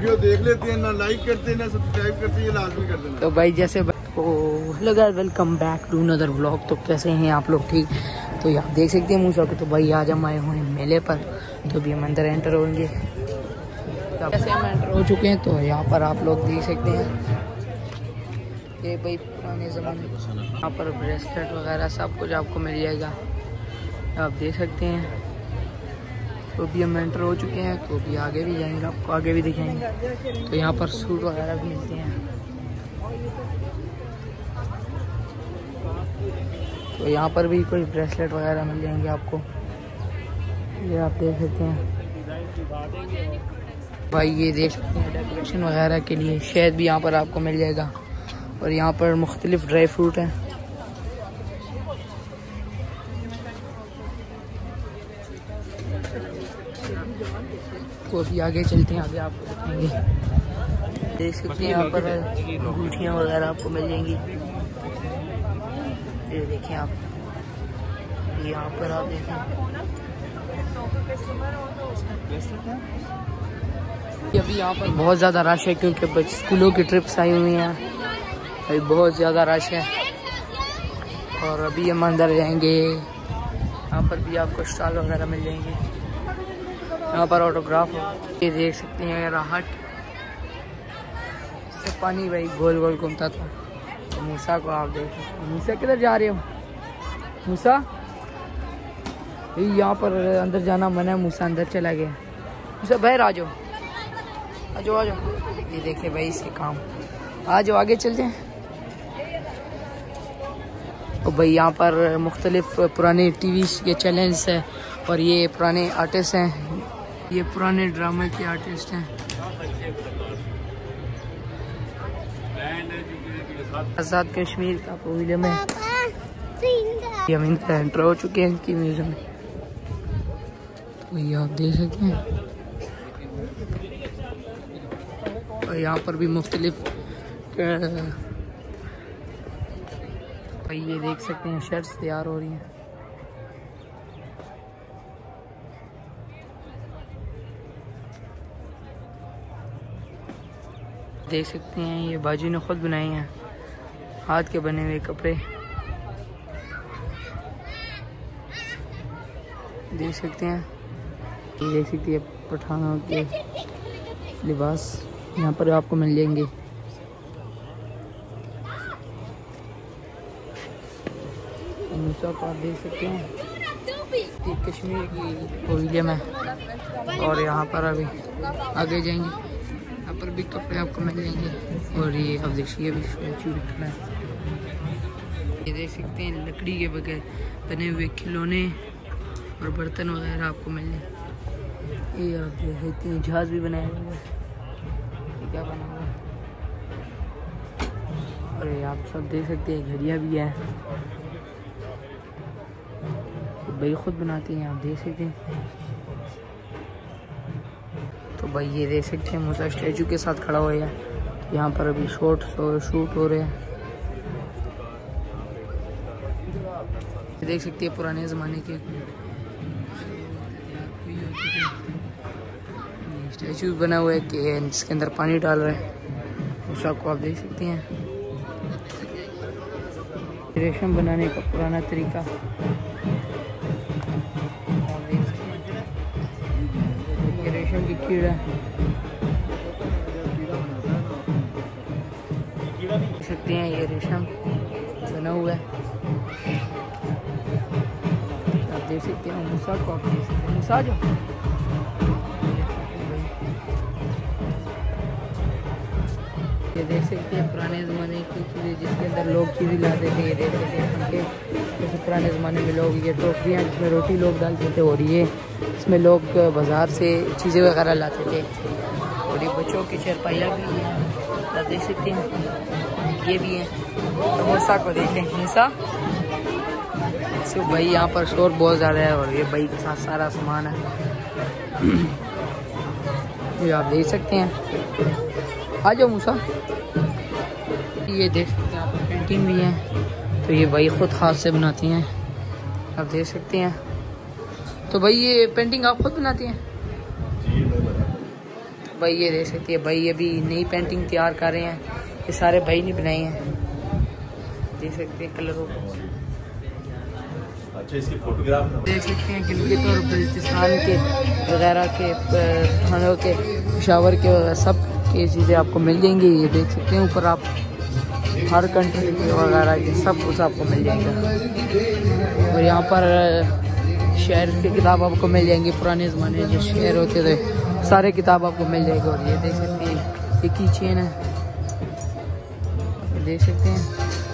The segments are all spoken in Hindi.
वीडियो देख लेते हैं, ना लाइक करते हैं ना सब्सक्राइब करते हैं, ये लाजमी कर देना। तो भाई जैसे hello guys, welcome back to another vlog. तो कैसे हैं आप लोग? ठीक। तो आप देख सकते हैं मूसा को। तो भाई आज हम आए हुए हैं मेले पर, तो अभी हम अंदर एंटर होंगे। जैसे हम एंटर हो चुके हैं, तो यहाँ पर आप लोग देख सकते हैं ये भाई पुराने ज़माने, यहाँ पर ब्रेसलेट वगैरह सब कुछ आपको मिल जाएगा, आप देख सकते हैं। तो अभी हम एंटर हो चुके हैं, तो अभी आगे भी जाएंगे, आपको आगे भी दिखाएंगे। तो यहाँ पर सूट वगैरह भी मिलते हैं। तो यहाँ पर भी कोई ब्रेसलेट वगैरह मिल जाएंगे आपको, ये आप देख सकते हैं। भाई ये देख सकते हैं डेकोरेशन वगैरह के लिए शहद भी यहाँ पर आपको मिल जाएगा। और यहाँ पर मुख्तलिफ ड्राई फ्रूट हैं। तो अभी आगे चलते हैं, आगे आपको दिखाएंगे। देख सकते हैं यहाँ पर अंगूठियाँ वगैरह आपको मिल जाएंगी। ये देखें आप, यहाँ पर आप देखें अभी यहाँ पर बहुत ज़्यादा रश है, क्योंकि स्कूलों की ट्रिप्स आई हुई हैं। भाई बहुत ज़्यादा रश है। और अभी हम अंदर जाएंगे, यहाँ पर भी आपको स्टॉल वगैरह मिल जाएंगे। यहाँ पर ऑटोग्राफ, ये देख सकते हैं राहट से पानी भाई गोल गोल घूमता था। तो मूसा को आप देख सकते हैं। मूसा किधर जा रहे हो? मूसा यहाँ पर अंदर जाना मना है, मूसा अंदर चला गया। मूसा बाहर आ जाओ, आ जाओ, आ जाओ। ये देखे भाई इसके काम, आ जाओ आगे चल जाए। और भाई यहाँ पर मुख्तलिफ पुराने टीवी के चैनल्स हैं, और ये पुराने आर्टिस्ट हैं, ये पुराने ड्रामा के आर्टिस्ट हैं। आज़ाद कश्मीर का म्यूजियम है, हम इनका एंटर हो चुके हैं इनकी म्यूजियम में। तो ये आप देख सकते हैं। और यहाँ पर भी मुख्तलिफ भाई ये देख सकते हैं शर्ट्स तैयार हो रही हैं। देख सकते हैं ये बाजू ने खुद बनाए हैं, हाथ के बने हुए कपड़े। देख सकते हैं, ये देख सकते हैं पठानों के लिबास यहाँ पर आपको मिल जाएंगे। मूसा को आप देख सकते हैं, ये कश्मीर की म्यूजियम है। और यहाँ पर अभी आगे जाएंगे, यहाँ पर भी कपड़े आपको मिल जाएंगे। और ये अब देखिए अभी स्टैचू रखना है, ये देख सकते हैं लकड़ी के बगैर बने हुए खिलौने और बर्तन वगैरह आपको मिल जाए। ये आप देख सकते हैं जहाज भी बनाया हुआ है, ये क्या बना हुआ है। और ये आप सब देख सकते हैं घड़ियाँ भी है, भाई खुद बनाते हैं, आप देख सकते हैं। तो भाई ये देख सकते हैं मूसा स्टैचू के साथ खड़ा हुआ है। तो यहाँ पर अभी शूट हो रहे हैं। देख सकते हैं पुराने ज़माने के स्टैचू बना हुआ है कि जिसके अंदर पानी डाल रहा है। मूसा को आप देख सकते हैं, रेशम बनाने का पुराना तरीका। ये रेशम की कीड़ा देख सकते हैं, ये रेशम बना हुआ है, आप देख सकते हैं। मूसा को आप देख सकते हैं, मूसा जो ये देख सकते हैं पुराने ज़माने की चीज़ें जिसके अंदर लोग चीज़ें लाते थे। ये देख सकते हैं जैसे पुराने ज़माने में लोग ये टोकरियाँ जिसमें रोटी लोग डालते थे, और ये इसमें लोग बाज़ार से चीज़ें वगैरह लाते थे। और ये बच्चों की चरपाइयाँ भी हैं, आप देख सकते हैं, ये भी हैं। तो मूसा को देख लें, मूसा तो भाई यहाँ पर शोर बहुत ज़्यादा है, और ये भाई के साथ सारा सामान है, ये आप देख सकते हैं। आ जाओ मूसा। ये देख सकते हैं यहाँ पर पेंटिंग भी है, तो ये भाई खुद हाथ से बनाती हैं, आप देख सकते हैं। तो भाई ये पेंटिंग आप खुद बनाती हैं? भाई ये देख सकती है, भाई अभी नई पेंटिंग तैयार कर रहे हैं, ये सारे भाई ने बनाए हैं, देख सकते हैं कलरों को। अच्छा, इसकी फोटोग्राफ देख सकते हैं गिलगित और बल्चिस्तान के वगैरह के थानों के पेशावर के सब की चीज़ें आपको मिल जाएंगी। ये देख सकते हैं ऊपर आप हर कंट्री के वगैरह के सब कुछ आपको मिल जाएगा। और यहाँ पर शहर की किताब आपको मिल जाएंगी, पुराने ज़माने जो शहर होते थे सारे किताब आपको मिल जाएगी। और ये देख सकते हैं ये की चेन है, देख सकते हैं।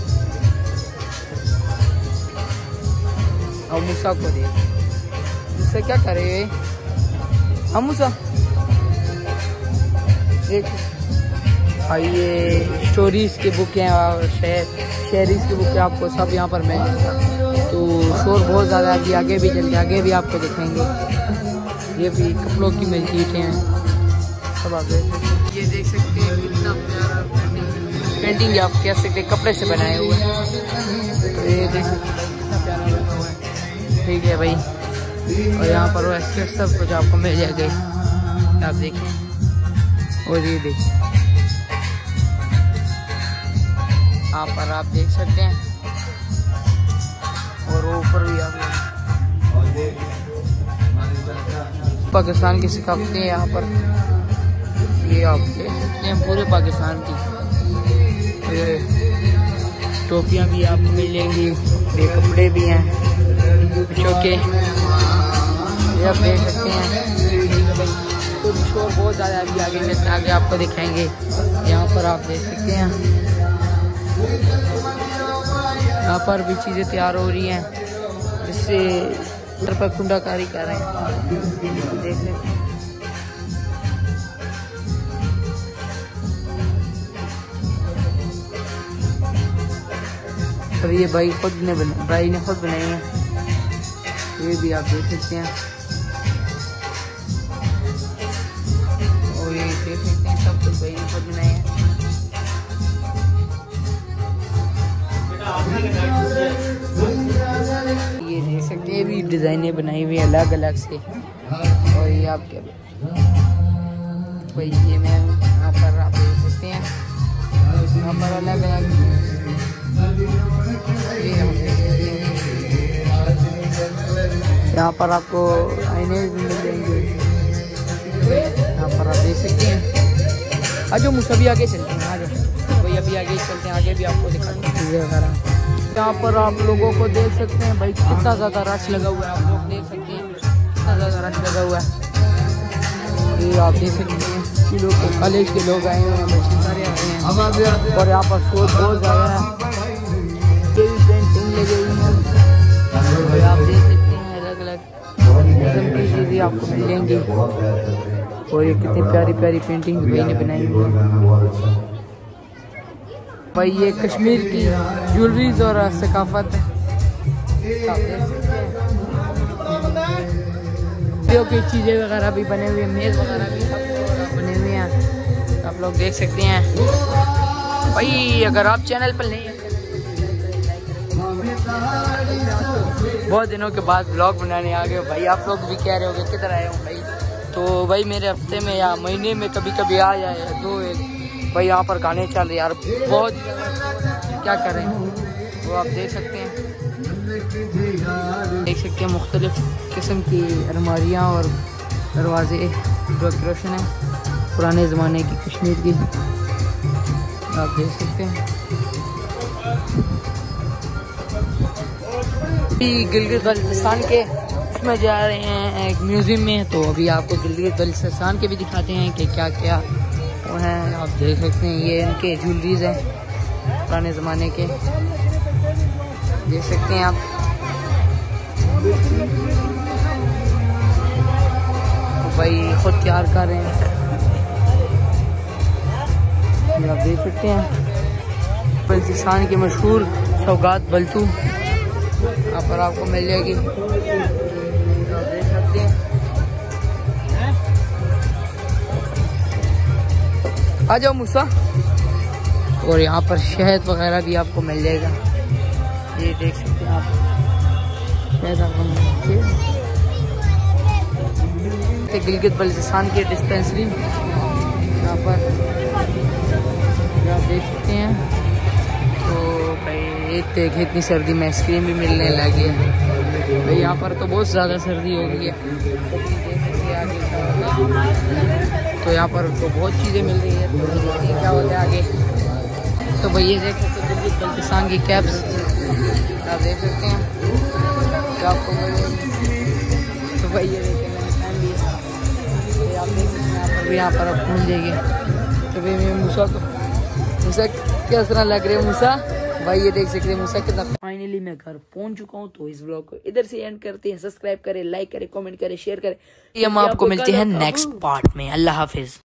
और मूसा को देख, मूसा क्या करे हम मूसा देख। और ये स्टोरीज की बुक हैं और शेयरीज की बुक है, आपको सब यहाँ पर मिल जाएगा। तो शोर बहुत ज़्यादा है, आगे भी चल के आगे भी आपको दिखाएंगे। ये भी कपड़ों की मस्जिदें हैं सब आप देख सकते हैं। ये देख सकते हैं कितना प्यारा पेंटिंग आप कह सकते हैं कपड़े से बनाए हुए हैं। तो ये देख सकते हैं कितना प्यारा बना हुआ है, ठीक है भाई। और यहाँ पर वैसे सब कुछ आपको मिल जाएगा, आप देखें। और ये देखिए यहाँ पर आप देख सकते हैं, और ऊपर भी आप पाकिस्तान की सकाफतें यहाँ पर ये आप देख सकते हैं पूरे पाकिस्तान की। टोपियाँ भी आपको मिल जाएंगी, ये कपड़े भी हैं बच्चों के, ये आप देख सकते हैं। तो शोर बहुत ज़्यादा अभी आगे चलते आगे आपको दिखाएंगे। यहाँ पर आप देख सकते हैं यहाँ पर भी चीज़ें तैयार हो रही हैं, जिससे सर पर कुंडाकारी कर रहे हैं, देख सकते हैं। और ये भाई खुद ने बनाई है, ये भी आप देख सकते हैं। और ये देख सकते हैं सब कुछ भाई ने खुद बनाए हैं। ये देख सकते हैं भी डिजाइनें बनाई हुई अलग अलग से। और ये आप क्या भाई ये मैं यहाँ पर आप देख सकते हैं, यहाँ पर अलग अलग यहाँ पर आपको आईने भी मिल जाएंगे। यहाँ पर आप देख सकते हैं। आज जो मुझसे भी आगे चलते हैं, आज भाई अभी आगे चलते हैं, आगे भी आपको दिखाते हैं चीज़ें वगैरह। यहाँ पर आप लोगों को देख सकते हैं भाई कितना ज़्यादा रश लगा हुआ है, आप लोग देख सकते हैं कितना ज़्यादा रश लगा हुआ है। ये आप देख सकते हैं कि लोग कॉलेज के लोग आए हुए हैं, बच्चे सारे आए हैं। और यहाँ पर शोर बहुत ज़्यादा है, ये भी पेंटिंग लगी हुई है। आप देख सकते हैं अलग अलग किस्म की चीज़ें आपको मिल जाएंगी। और ये कितनी प्यारी प्यारी पेंटिंग भाई ने बनाई हुई है। भाई ये कश्मीर की ज्वेलरीज और सकाफत आप देख सकते हैं। की चीज़ें वगैरह भी बने हुए हैं, मेज़ वगैरह भी सब बने हुए हैं, आप लोग देख सकते हैं। भाई अगर आप चैनल पर नहीं हैं, बहुत दिनों के बाद ब्लॉग बनाने आ गए भाई। आप लोग भी कह रहे होंगे किधर आए हो भाई, तो भाई मेरे हफ्ते में या महीने में कभी कभी आ जाए दो एक भाई। यहाँ पर गाने चल रहे यार, बहुत क्या कर रहे हैं वो आप देख सकते हैं। देख सकते हैं मुख्तलिफ किस्म की अलमारियाँ और दरवाजे डेकोरेशन है पुराने ज़माने की कश्मीर की, आप देख सकते हैं। गिलगित बल्चिस्तान के उसमें जा रहे हैं एक म्यूज़ियम में, तो अभी आपको गिलगित बल्चिस्तान के भी दिखाते हैं कि क्या क्या वो हैं। आप देख सकते हैं ये इनके ज्वेलरीज हैं पुराने ज़माने के, देख सकते हैं आप। तो भाई खुद तैयार कर रहे हैं, ये आप देख सकते हैं। बल्चिस्तान की मशहूर सौगात बल्तू यहाँ पर आपको मिल जाएगी, आप देख सकते हैं। आ जाओ मूसा। और यहाँ पर शहद वगैरह भी आपको मिल जाएगा, ये देख सकते हैं आप शहद आपको मिल जाएगा। गिलगित बल्चिस्तान की डिस्पेंसरी सकते हैं कि इतनी सर्दी में आइसक्रीम भी मिलने लगी है। भाई यहाँ पर तो बहुत ज़्यादा सर्दी हो गई है, तो यहाँ पर तो बहुत चीज़ें मिल रही है। तो क्या होता है आगे, तो भाई ये देख सकते हैं बिल्कुल बल्तिस्तान की कैप्स आप देख सकते हैं तो आपको मिलेंगे। तो भाई ये देखिए मैंने पहन लिया, तो आप देख सकते हैं यहाँ पर आप घूम जाइए। तो भाई मैं मूसा किस तरह लग रहे हैं मूसा भाई, ये देख सकते हैं मूसा कितना। फाइनली मैं घर पहुंच चुका हूँ, तो इस ब्लॉग को इधर से एंड करते हैं। सब्सक्राइब करें, लाइक करें, कमेंट करें, शेयर करें। हम आपको मिलते हैं नेक्स्ट पार्ट में। अल्लाह हाफिज।